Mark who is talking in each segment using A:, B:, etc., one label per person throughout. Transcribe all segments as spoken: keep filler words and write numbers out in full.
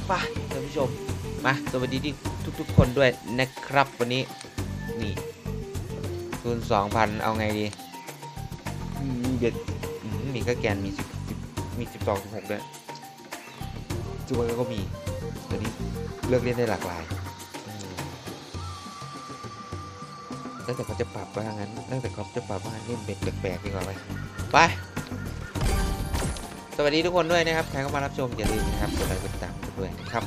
A: ป่ะท่านผู้ชมมาสวัสดีทุกๆคนด้วยนะครับวันนี้นี่คูณสองพันเอาไงดีเด็ดมีก็แกนมีสิบมีสิบสองสิบหกด้วยจูเบอร์ก็มีตัวนี้เลือกเล่นได้หลากหลายแล้วแต่เขาจะปรับว่างั้นแล้วแต่เขาจะปรับว่าเล่นเบ็ดแปลกๆดีกว่าไปไปสวัสดีทุกคนด้วยนะครับใครเข้ามารับชมอย่าลืมนะครับกดไลค์กดติดตามด้วยนะครับ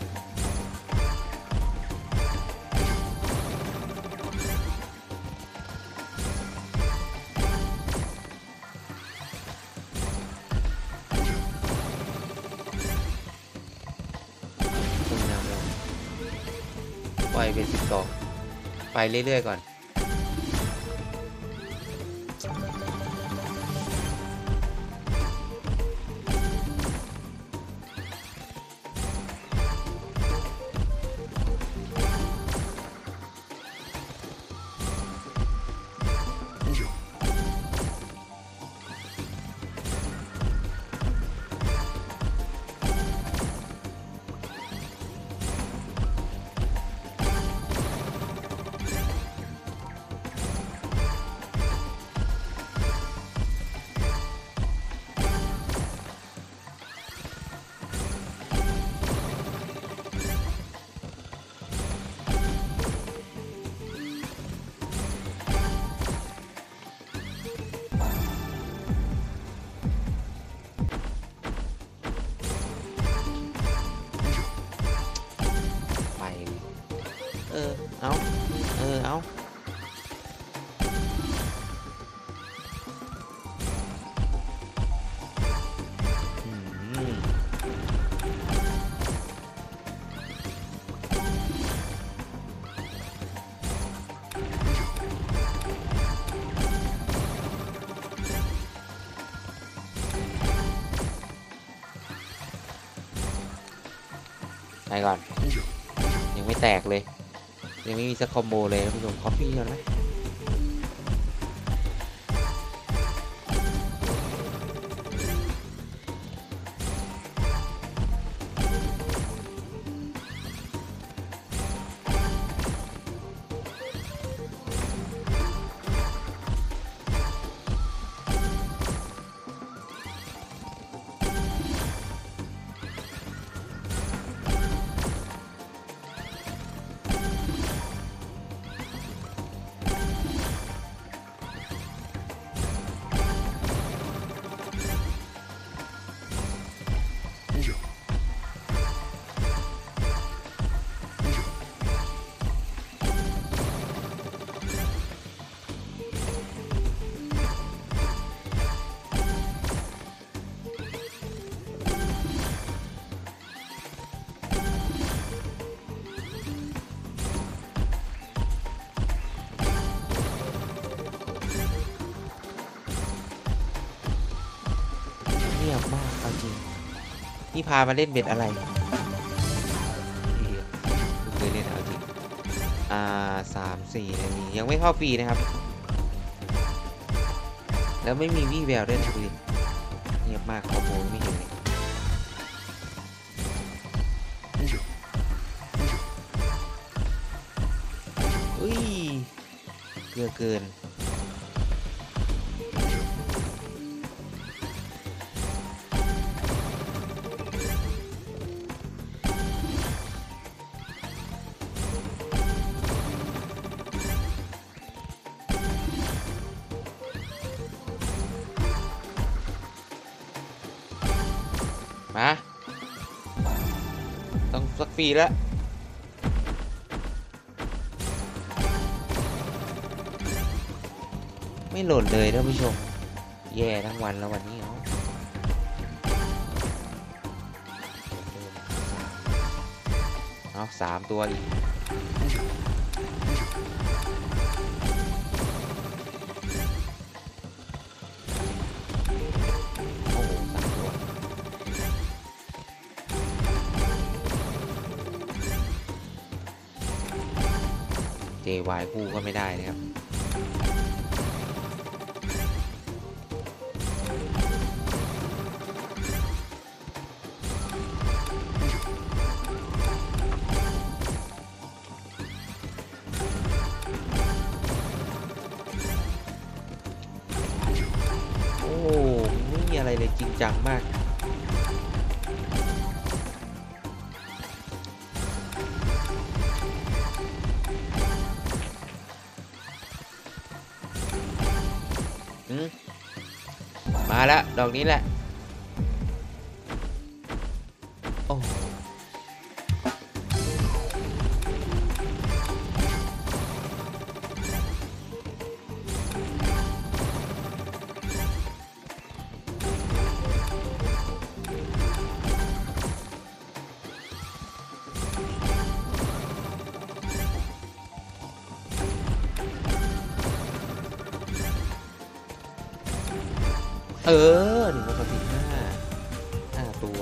A: ปล่อยเป็นสิบสองไปเรื่อยๆก่อนเออเอาเออเอาไปก่อนยังไม่แตกเลยยังไม่มีสักคอมโบเลยท่านผู้ชมคอฟฟี่ก่อนไหมเงียบมากเอาจริงนี่พามาเล่นเบ็ดอะไรเคยเล่นเอาจริงอ่าสามสี่นาทียังไม่เข้าฟรีนะครับแล้วไม่มีวี่แววด้วยนะดูดิเงียบมากคอมโบไม่เห็นเลยอุ้ยเยอะเกินมาต้องสักฟรีแล้วไม่หล่นเลยท่านผู้ชมแย่ทั้งวันแล้ววันนี้เนาะเอาสามตัวอีกเจ วาย คู่ก็ไม่ได้นะครับ โจังมากอืมมาแล้วดอกนี้แหละโอ้เออหนึ่งร้อยสิบห้าห้าตัว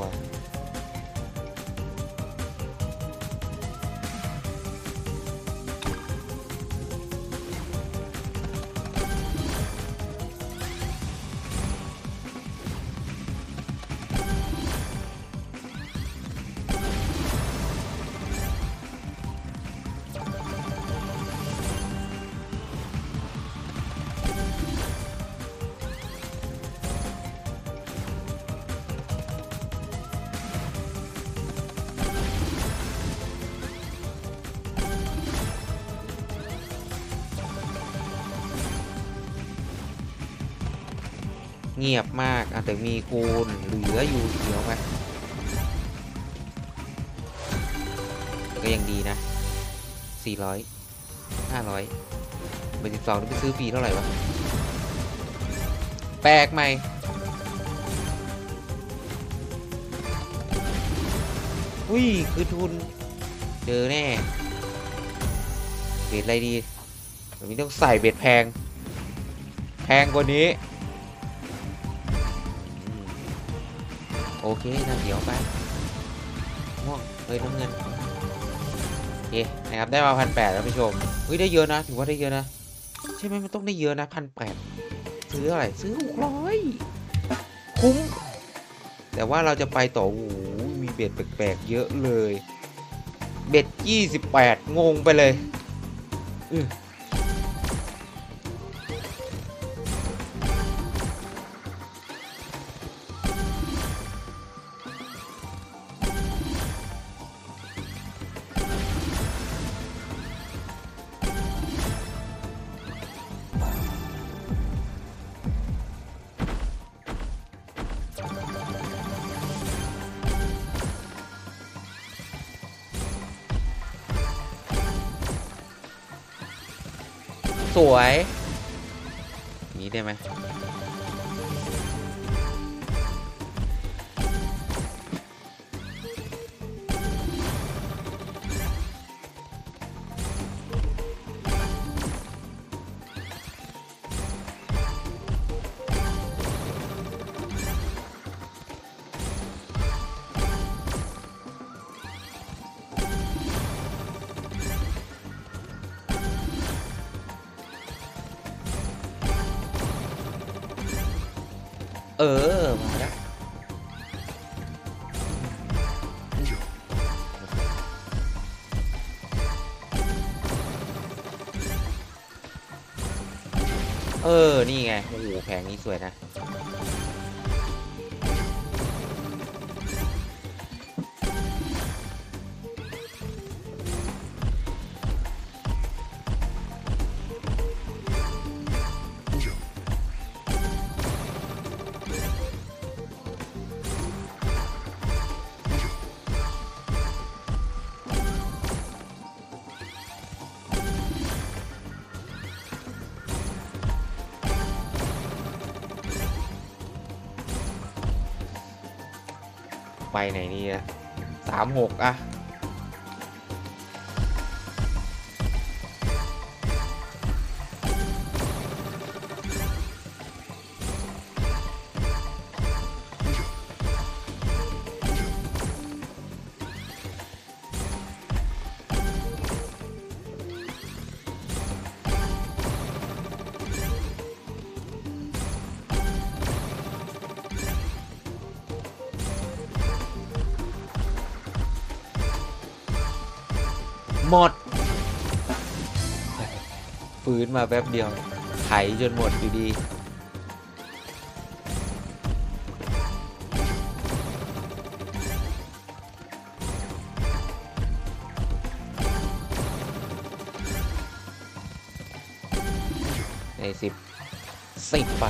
A: เงียบมากอ่ะแต่มีคูณเหลืออยู่เขียวไหมก็ยังดีนะสี่ร้อยห้าร้อยเบอร์สิบสองไปซื้อฟรีเท่าไหร่วะแปลกใหม่อุ้ยคือทุนเจอแน่เบ็ดอะไรดีแบบนี้ต้องใส่เบ็ดแพงแพงกว่านี้โอเคนะเดี๋ยวไปม่วงเฮ้ยน้ำเงินโอเคนะครับได้มาพันแปดแล้วผู้ชมเฮ้ยได้เยอะนะถือว่าได้เยอะนะใช่ไหมมันต้องได้เยอะนะพันแปดซื้ออะไรซื้อหกร้อยคุ้มแต่ว่าเราจะไปต่อโอ้โหมีเบ็ดแปลกๆเยอะเลยเบ็ดยี่สิบแปดงงไปเลยอือสวยนี้ได้ไหมเออมาแล้วเออนี่ไงโอ้โหแผงนี้สวยนะไปไหนนี่อะสามหกอะหมดฟื้นมาแป๊บเดียวไถจนหมดอยู่ดีในสิบสิบไป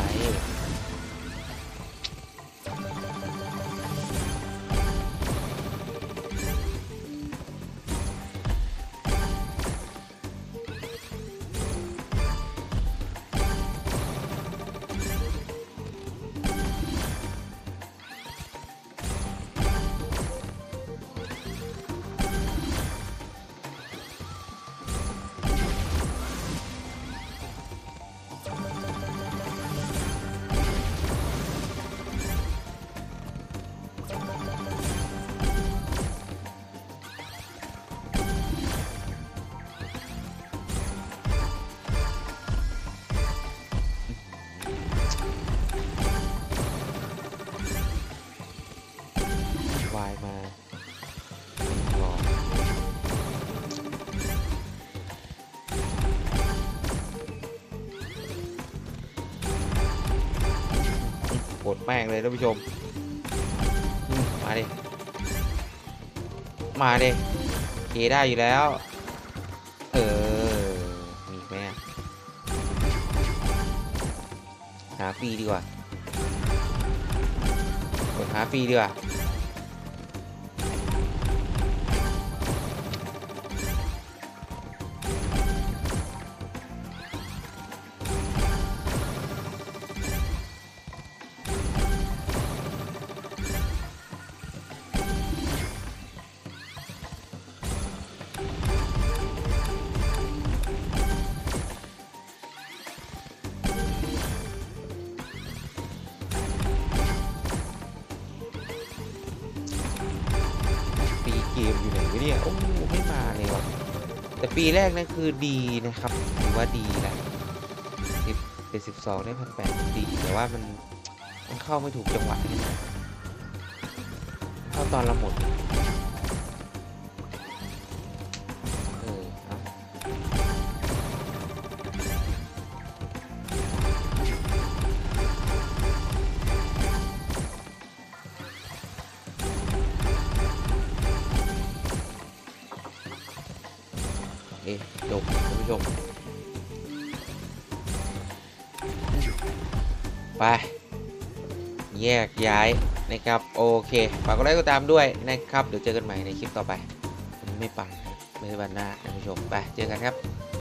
A: วายมารอโหดแม่งเลยท่านผู้ชมมาดิมาดิเคได้อยู่แล้วเออมีแม่หาฟรีดีกว่ากดหาฟรีดีกว่าเกมอยู่ไหนวะเนี่ยโอ้ไม่มาเลยว่ะแต่ปีแรกนั่นคือดีนะครับถือว่าดีแหละสิบเป็นสิบสองได้พันแปดดีแต่ว่ามันมันเข้าไม่ถูกจังหวะนี่นะเข้าตอนเราหมดเออเอาเอ๊ะจบท่านผู้ชมไปแยกย้ายนะครับโอเคฝากกดไลค์กดติดตามด้วยนะครับเดี๋ยวเจอกันใหม่ในคลิปต่อไปไม่ปังไม่วันหน้าท่านผู้ชมไปเจอกันครับ